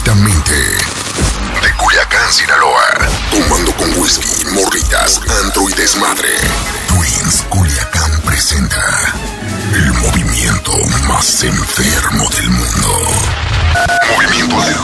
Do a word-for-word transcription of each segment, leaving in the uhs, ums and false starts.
Directamente de Culiacán, Sinaloa. Tomando con whisky, morritas, antro y desmadre. Twins Culiacán presenta el movimiento más enfermo del mundo. Movimiento del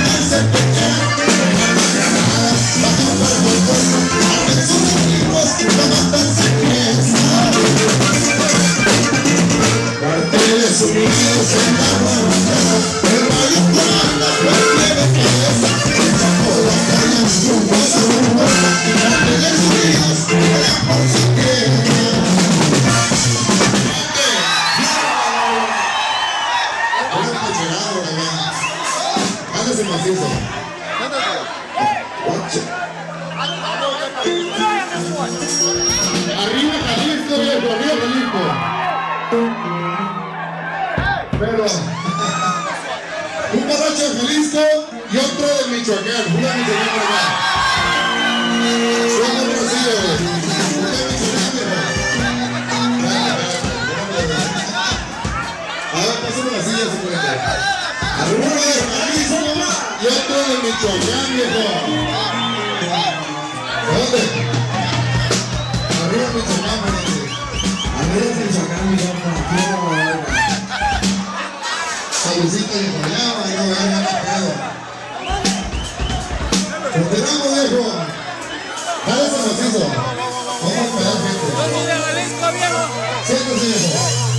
Arriba Jalisco, viejo, arriba Jalisco. Pero un borracho de Jalisco y otro de Michoacán. Uno de Michoacán por acá. Son otros sí, güey. Uno de Michoacán, viejo. A ver, pásame la silla, suponete. Uno de Jalisco y otro de Michoacán, viejo. ¿Dónde? Arriba Michoacán, parece. Arriba Michoacán, viejo. Salucita y fallaba y no vean nada pedo. Continuamos, viejo. Dale ese macizo. Vamos a esperar gente. ¡Vamos de Jalisco, viejo! Siéntese, viejo.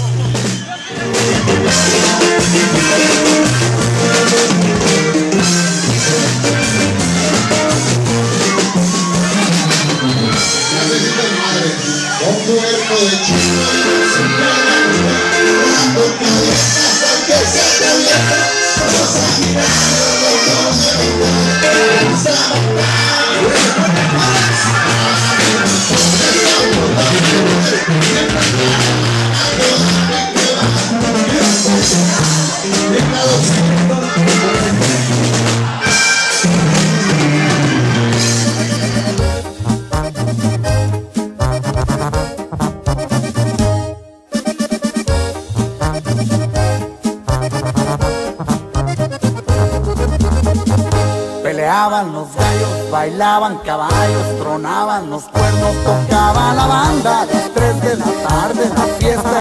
Necesita mi madre. Un cuerpo de chico sin nada. Cuando cabeza que se calienta. Vamos a mirar los dos de mi madre. Peleaban los gallos, bailaban caballos, tronaban los cuernos, tocaba la banda, a las tres de la tarde la fiesta